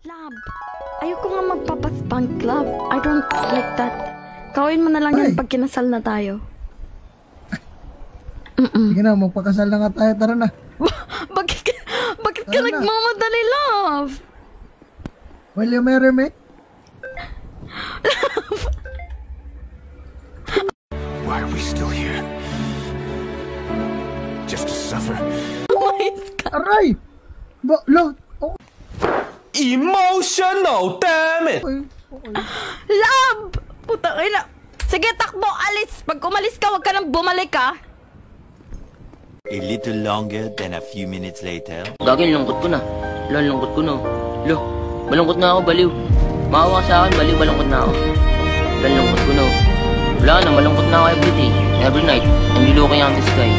Love, ayoko nga magpapaspank, love. I don't like that. Gawin mo na lang yan pag kinasal na tayo. Sige na, magpakasal na nga tayo. Tara na. Bakit ka nagmamadali, love? Will you marry me? Why are we still here? Just to suffer? Oh my God. Aray! Lo! Oh. Emotional, damn it! Love! Putang ina. Sige, takbo, alis. Pag umalis ka, wag ka nang bumalik, ha? A little longer than a few minutes later. Gagawin, lungkot ko na. Lungkot ko na. Malungkot na ako, baliw. Maawa ka sa akin, baliw, malungkot na ako. Lungkot ko na. Wala na, malungkot na ako every day, every night. I'm looking at the sky.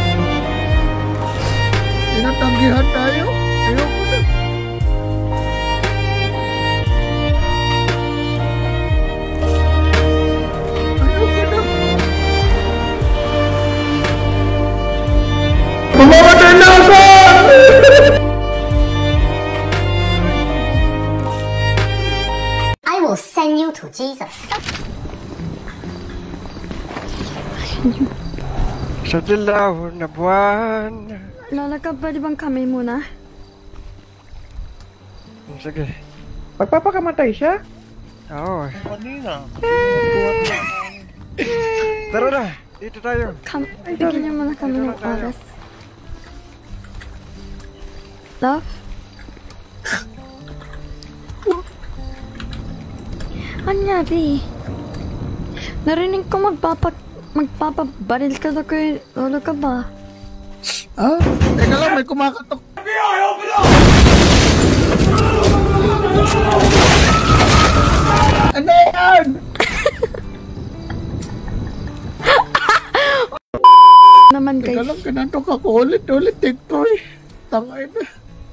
Tinatanggihan tayo? Ayoko na. Bumamatay na ako! I will send you to Jesus. Sa dilaw na buwan. Lalakad, pwede bang kami muna? Sige. Magpapakamatay siya? Oo. Kanina. Tara na, dito tayo. Bigyan niyo muna kami ng oras. Love? Anyari? Narinig ko magpapabaril ka na kay lolo ka ba? Ah? Teka lang, may kumakatok. FBI, open up! Ano yan? Naman guys. Teka lang, kinatok ako ulit-ulit, Tiktoy. Tangay na.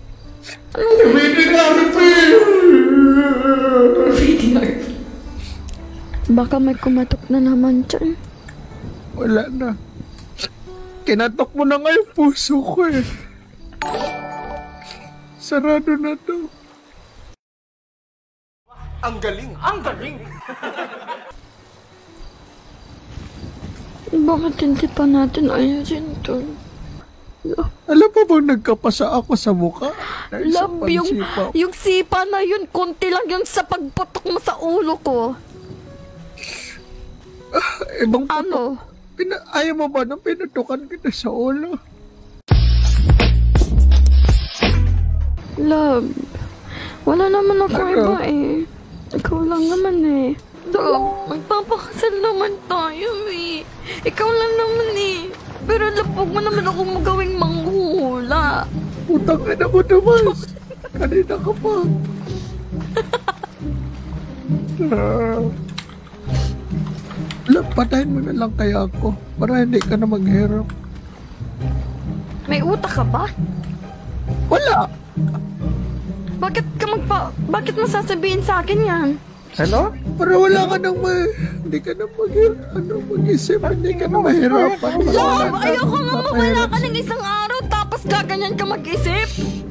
Baka may kumatok na naman dyan. Wala na. Kinatok mo na nga yung puso ko eh. Sarado na to. Ang galing! Ang galing! Bakit hindi pa natin ayusin to? Alam mo bang nagkapasa ako sa mukha? Love, yung sipa na yun, konti lang yun sa pagputok mo sa ulo ko. Ibang putok. Ano? Ayaw mo ba nang pinutukan kita sa ulo? Love, wala naman ako iba eh. Ikaw lang naman eh. Love, magpapakasal naman tayo eh. Ikaw lang naman eh. Pero lapog mo naman ako magawing manghuhula. Putang ina mo naman. Kanina ka pa. Patayin mo na lang kaya ako para hindi ka na maghirap. May utak ka ba? Wala! Bakit mo sasabihin sa akin yan? Hello? Para wala ka nang hindi ka na mag-isip, hindi ka na mahirapan. Love, ayoko nga mawala ka ng isang araw tapos gaganyan ka mag-isip.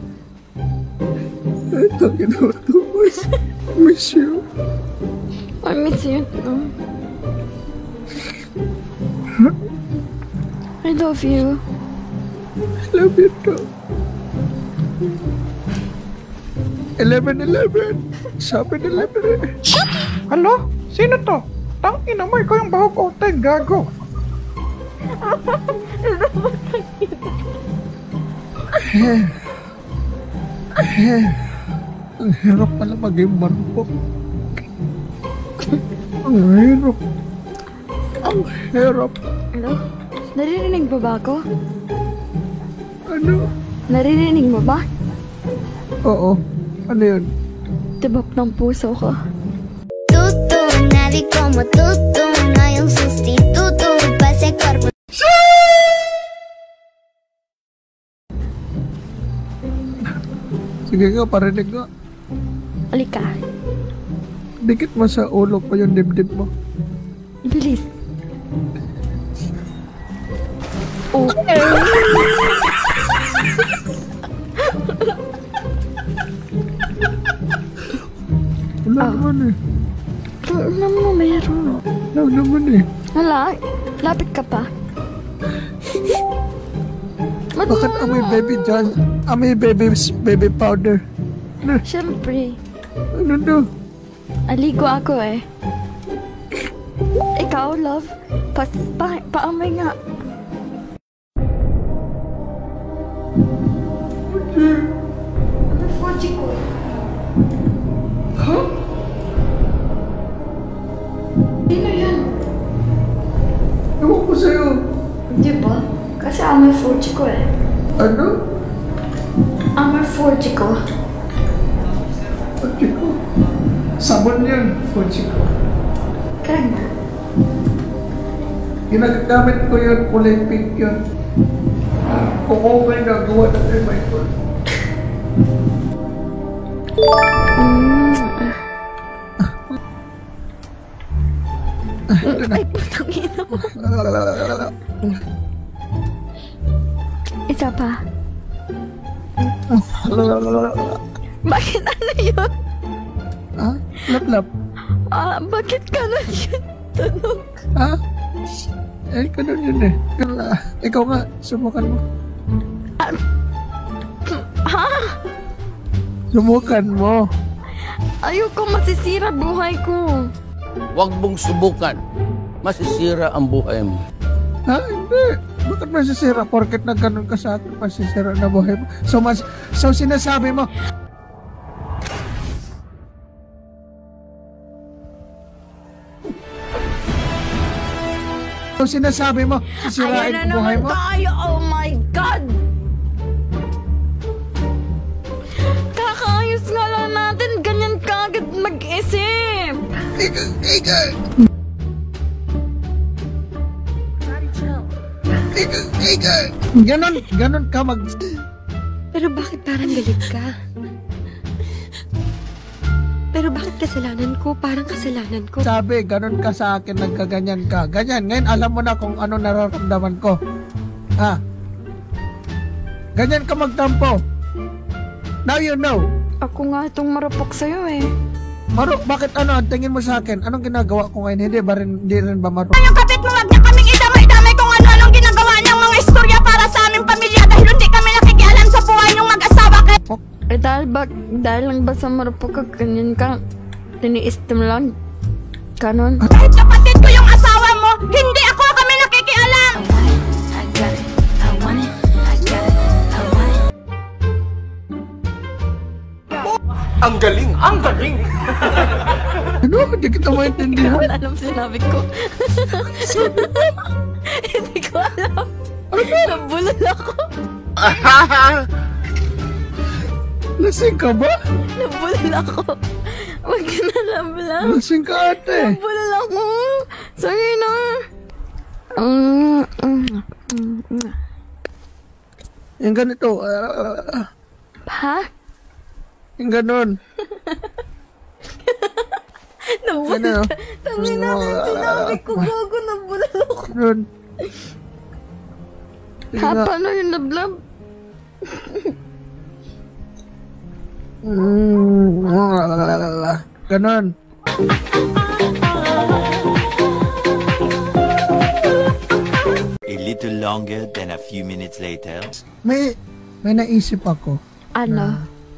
Ito, ginawa to, boys. Miss you. I miss you too. I love you. I love you too. 11-11. 7-11. Hello? Sino to? Tangina mo, ikaw yung bahog utay, gago. Ang hirap pala maging marupok. Ang hirap. Ang hirap. Hello? Naririnig mo ba ako? Ano? Naririnig mo ba? Oo. Ano yun? Tibok ng puso ko. Tutu, nadie como tutu, no hay un sustituto para ese cuerpo. Sige ka, parinig nga. Alika. Dikit mo sa ulo ko yung dibdib mo. Bilis. Oh. Wala naman eh. Ano mo meron? Wala naman eh. Wala? Lapit ka pa? Bakit amoy baby John? Amoy baby powder. Siyempre. Ano to? Aligo ako eh. Ikaw, love? Paamay nga. Ano Fuji ko? Huh? Sino yan? Ewan ko sa'yo. Di ba? Kasi amoy Fuji ko eh. Ano? Amoy Fuji ko. Fuji ko. Sabon yan. Fuji ko. Kaya nga. Ginagamit ko yun. Kulay pink yun. Kung okay na gawa na tayo, Michael. Ay, putang ina mo. Isa pa. Bakit ano yun? Ha? Lap-lap. Bakit ganun yun? Tunog. Ha? Eh, ganun yun eh. Ikaw nga, subukan mo. Ha? Subukan mo. Ayoko masisira buhay ko. Huwag mong subukan. Masisira ang buhay mo. Ha? Hindi. Bakit masisira? Porket na ganun ka sa akin, masisira na buhay mo. So sinasabi mo, sisirain Ayan na ang buhay naman mo? tayo! Oh my God! Kakaayos nga lang natin, ganyan ka agad mag-isip! Ganon ka mag... Pero bakit parang galit ka? Pero bakit kasalanan ko? Parang kasalanan ko. Sabi, ganon ka sa akin, nagkaganyan ka. Ganyan, ngayon alam mo na kung ano nararamdaman ko. Ha? Ganyan ka magtampo. Now you know. Ako nga itong marupok sa'yo eh. Bakit ano? Ang tingin mo sa akin, anong ginagawa ko ngayon? Hindi rin ba marupok? Yung kapit mo, wag niya kaming idamay-damay kung ano-anong ginagawa niyang mga istorya para sa aming pamilya dahil hindi kami nakikialam sa buhay niyong mag-asawa kayo. Eh dahil lang ba sa marupok ka, ganyan ka? Tiniistim lang? Ganon? Kahit kapatid ko yung asawa mo, hindi ako kami nakikialam. Ang galing! Ang galing! Ano? Hindi kita maintindihan. Wala alam sinabi ko. Hindi ko alam. Nabulol ako. Lasing ka ba? Nabulol ako. Wag ka na lang. Lasing ka ate. Nabulol ako. Sorry na. Yung ganito. Ha? Yung ganon. Nabulol ka. Tangi na sinabi ko. Gago, nabulol ako. Ganon. Ha, paano yung lablab? Ganon. A little longer than a few minutes later. May naisip ako. Ano?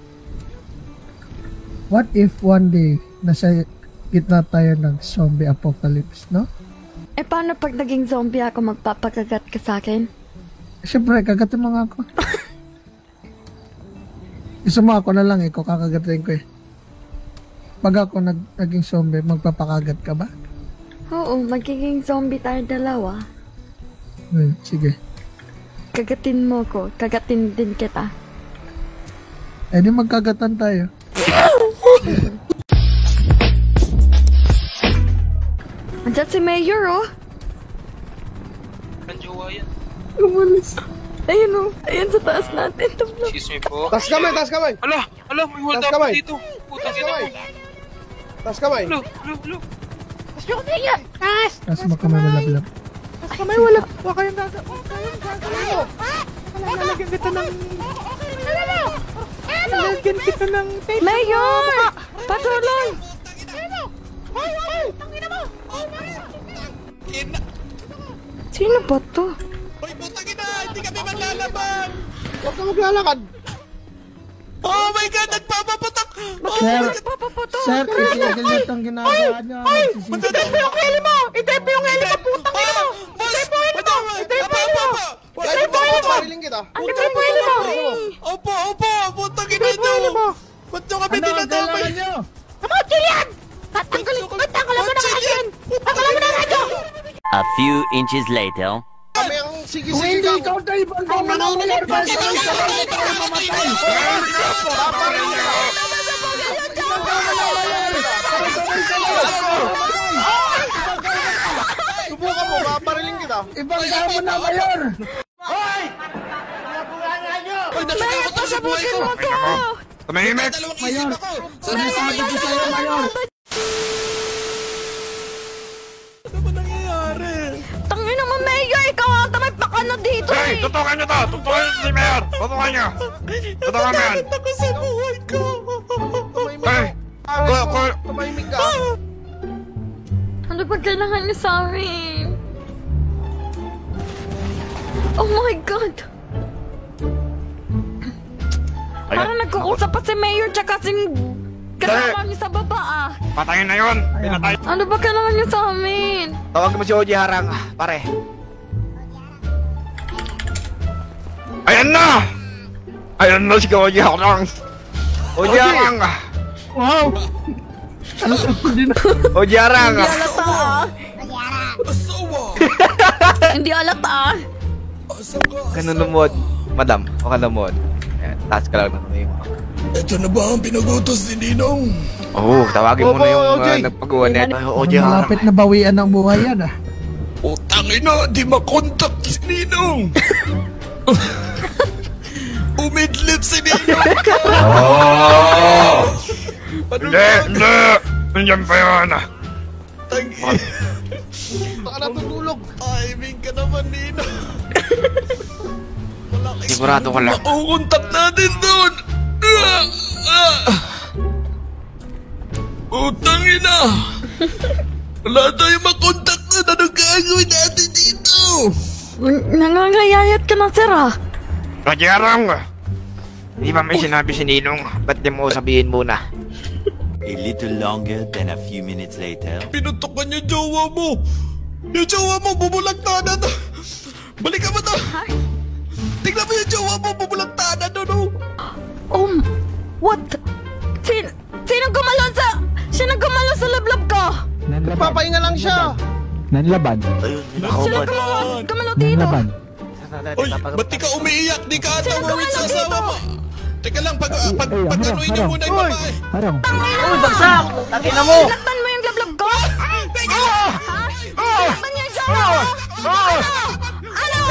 What if one day nasa gitna tayo ng zombie apocalypse, no? Eh, paano pag naging zombie ako, magpapakagat ka sa akin? Siyempre, kagatin mo nga ako. Gusto mo ako na lang, ikaw kakagatin ko eh. Pag ako naging zombie, magpapakagat ka ba? Oo, magiging zombie tayo dalawa. Sige. Kagatin mo ko, kagatin din kita. Eh di magkagatan tayo. Andiyan si Mayor, oh. Ang jowa yan. Umalis. Ayun, oh. Ayun sa taas natin. Excuse me po. Tas kamay, tas kamay. Ala, may hold Tas up kamay. dito. Putang Tas ina kamay. mo. Tas kamay. Alo. Tapos makamamalablab. Tas kamay, wala. Wala kayong gagawin. Lalagyan kita ng... Lalagyan kita ng tape. Mayor! Patulong! ba to? Hoy, putang ina! Hindi kami maglalaban! Huwag ka maglalakad. Oh my God! Nagpapaputok! Sir, sir, itigil niyo itong ginagawa niyo. Itepo yung heli mo! Itepo yung heli mo! Putang ina mo! Itepo yung heli mo! Itepo yung heli mo! Itepo yung heli mo! Itepo yung heli mo! Opo! Putang ina nyo! Ba't nyo kami dinadamay? Mga Julian! Tatanggalin mo na yan! Tatanggalin mo na radyo! A few inches later. Kung hindi ikaw tayo ibang mamatay. Subukan mo, papariling kita. Ibang mo na, Mayor. Hoy! Hoy, natatakot ako sa buhay ko! Tumahimik! Mayor, sinasabi ko sa'yo, Mayor. Ano ba nangyayari? Tangin naman, Mayor! Ikaw ata may pakano dito Hey! Tutukan nyo to! Tutukan nyo si Mayor! Tutukan nyo! Tutukan mo yan! Natatakot ako sa buhay ko! Hey! Tumahimik ka! Ano ba kailangan niyo sa amin? Oh my God! Parang nag-uusap pa si Mayor tsaka si kasama niyo sa baba ah. Patayin na yun! Pinatay! Ano ba kailangan niyo sa amin? Tawag mo si Oji Harang, pare. Ayan na! Ayan na si Oji Harang! Oji Harang! Wow! Oji Harang! Hindi alata ah. Asawa! Hindi alata ah. Kanunumod. Madam, o kanunumod. Ayan, taas ka lang ng mo. Ito na ba ang pinagutos ni Ninong? Oo, tawagin mo na yung nagpagawa nito. Oji Harang. Malapit na bawian ng buhay yan ah. Utangin na, di makontak si Ninong! Umidlip si Ninong ka! Hindi! Nandiyan pa yun! Baka natutulog. Timing ka naman, Ninong! Sigurado ka lang. Makukontak natin doon! Utangin na! Wala tayong makontak na! Anong gagawin natin dito? Nangangayayat ka na, sir ah. Oji Harang! Hindi ba may sinabi si Ninong? Ba't di mo sabihin muna? A little longer than a few minutes later. Pinutukan yung jowa mo! Yung jowa mo, bubulagtanan! Balikan mo to! Tingnan mo yung jowa mo, bubulagtanan no? What? Sinong gumalaw sa lablab ko? Papahinga lang siya! Nanlaban. Ayun, Sinong gumalaw dito? Oy, ba't di ka umiiyak? Di ka ata worried sa asawa mo? Teka lang, pag-anuin niyo muna yung babae. Harang. Uy, bagsak! Tangin na mo! Sinaktan mo yung lablab ko? Ha? Sinaktan niya yung jowa ko? Ano?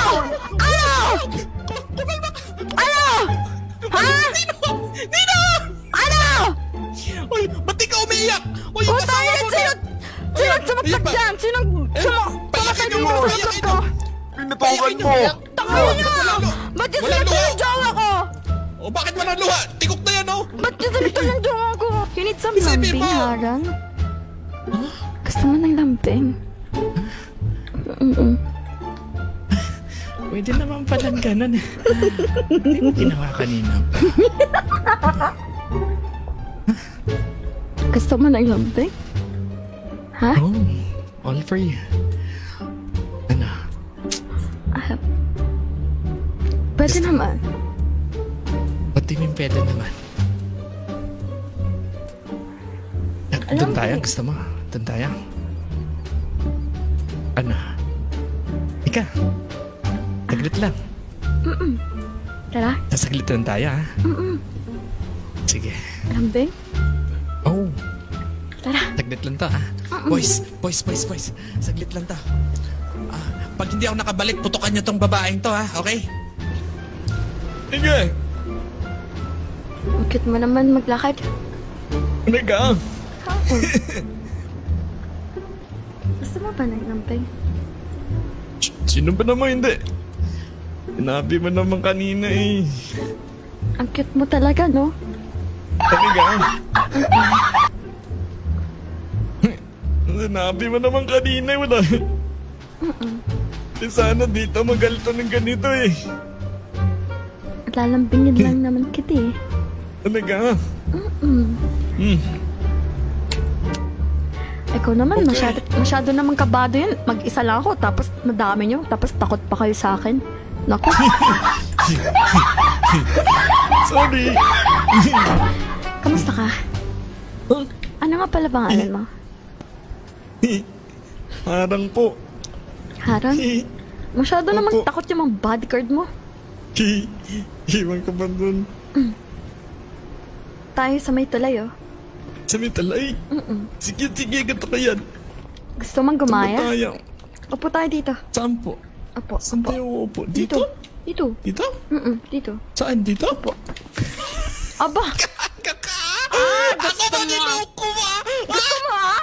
Ha? Nino! Ano? Oy, ba't di ka umiiyak? Oy, yung Puta asawa yan! mo Sinong sumaktak dyan? Sinong sumaktak dito sa lablab ko? Pinutukan mo! Tangin niya! Ba't yung sinaktan yung jowa ko? O bakit walang luha? Tikok na yan, oh! Ba't yung sinaktan yung jowa ko? You need some Isipin lambing, mo. Harang? Gusto mo ng lambing? Pwede naman palang ganun. Hindi mo ginawa kanina. Gusto mo ng lambing? Ha? Oh, all for you. Ano? Pwede naman. Ba't di mo pwede naman? Doon tayo, gusto mo? Doon tayo? Ano? Ika, saglit lang. Tara. Saglit lang tayo, ha? Sige. Lambing? Oh. Tara. Saglit lang to, ha? Boys. Saglit lang to. Pag hindi ako nakabalik, putukan niyo tong babaeng to, ha? Okay? Sige. Bakit mo naman maglakad? Nagam. Gusto mo ba ng lambing? Sino ba naman hindi? Sinabi mo naman kanina eh. Ang cute mo talaga, no? Talaga? Sinabi mo naman kanina eh. Wala. Sana dito magalito ng ganito eh. Lalambingin lang naman kita eh. Talaga? Ikaw naman, masyado naman kabado yun. Mag-isa lang ako, tapos nadami nyo, tapos takot pa kayo sa akin. Naku. Sorry. Kamusta ka? Ano nga pala pangalan mo? Harang po. Harang? Masyado namang takot yung mga bodyguard mo. Iwan ka ba dun? Tayo sa may tulay, oh. Sa may tulay? Sige, ganito ka yan. Gusto mong gumaya? Saan tayo? Upo tayo dito. Saan po? Opo. Saan tayo upo? Dito? Dito. Dito? Dito. Saan? Dito? Opo. Aba! Ako ba niloko mo? Gusto mo, ah?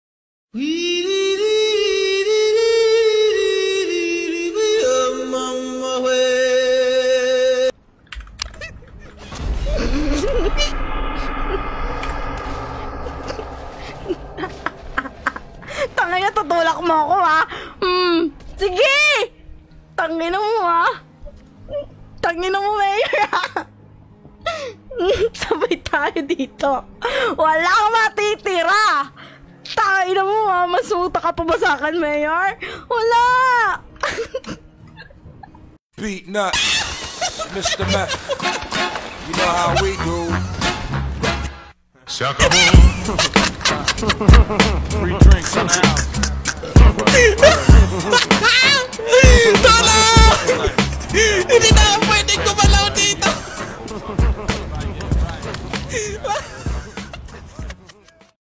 Tangina, tutulak mo ako, ha? Sige! Tangina mo, ha? Tangina mo, Mayor, ha? Sabay tayo dito. Wala kang matitira! Tangina mo, ha? Masuta ka pa ba sa akin, Mayor? Wala! Beat nut, Mr. Mac. You know how we do. Se acabó. Free drinks in the house. Tala! Hindi na